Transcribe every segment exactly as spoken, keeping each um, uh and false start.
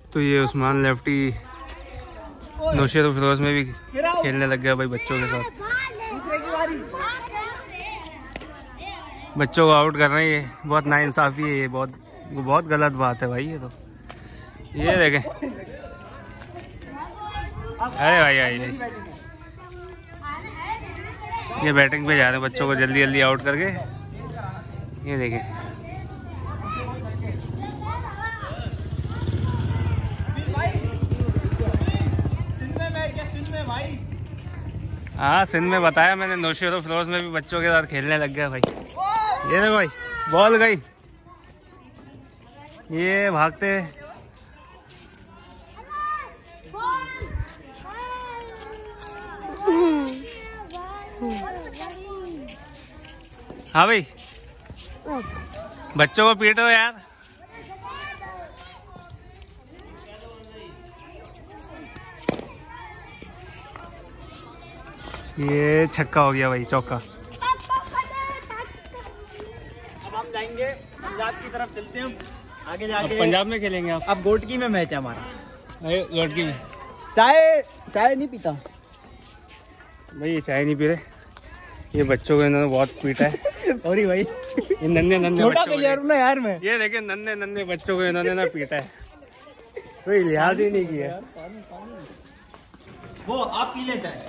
तो ये उस्मान लेफ्टी नौशेर और फिरोज में भी खेलने लग गया भाई बच्चों के साथ। बच्चों को आउट कर रहे हैं, ये बहुत नाइंसाफी है, ये बहुत बहुत गलत बात है भाई। ये तो ये देखें, अरे भाई भाई ये बैटिंग पे जा रहे हैं बच्चों को जल्दी जल्दी आउट करके। ये देखें, हाँ सिंध में बताया मैंने, नौशेर और फिरोज में भी बच्चों के साथ खेलने लग गया भाई। ये देखो भाई बॉल गई, ये भागते। हाँ भाई बच्चों को पीटो यार। ये छक्का हो गया भाई, चौका। अब हम जाएंगे पंजाब की तरफ, चलते हैं आगे जाके। पंजाब में खेलेंगे आप? अब गोटकी में मैच है हमारा। गोटकी में चाय चाय नहीं पीता भाई, ये चाय नहीं पी रहे। ये बच्चों को इन्होंने बहुत पीटा है। और भाई ये नन्हे नन्हे छोटा बच्चों यार ना यार मैं, ये देखे नन्हे नन्हे बच्चों को इन्होंने ना पीटा है, कोई लिहाज ही नहीं किया। वो आप पी ले चाय।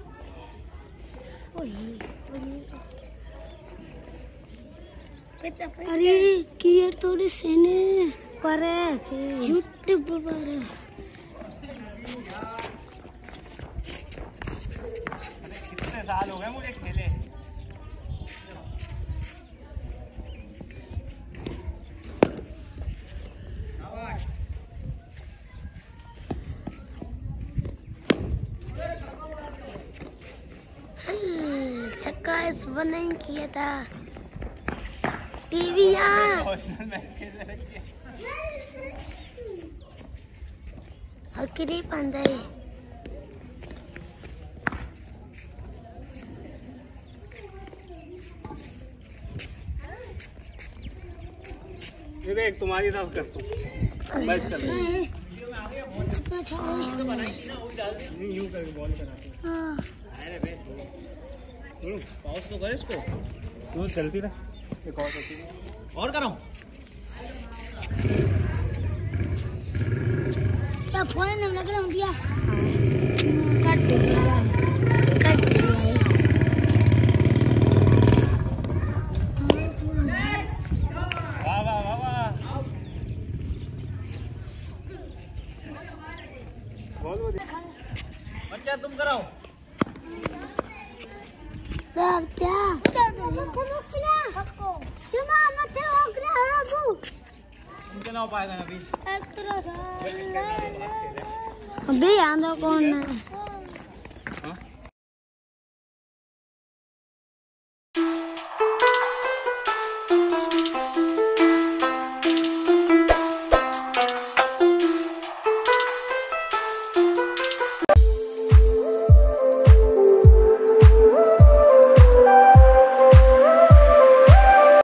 अरे कियर थोड़ी सेने पर है यूट्यूब पर। कितने साल हो गए मुझे खेले। छक्का इस वन नहीं किया था टीवी यहाँ। हकरी पंदाई एक तुम्हारी तरफ कर तू मैच कर यूं करके बॉल कराते। अरे बे पाउस तो कर इसको, तू चलती रह। एक और चलती रह, और कराऊं क्या फोन ने लग रहा हूं दिया कट दिया कट दिया। वाह वाह वाह वाह, बोल वो बच्चा तुम कराओ। Dar क्या? क्यों माँ मत रोक रहा है अबू? तुमसे ना हो पाएगा ना अभी। एक तरह से। अबे यहाँ कौन है?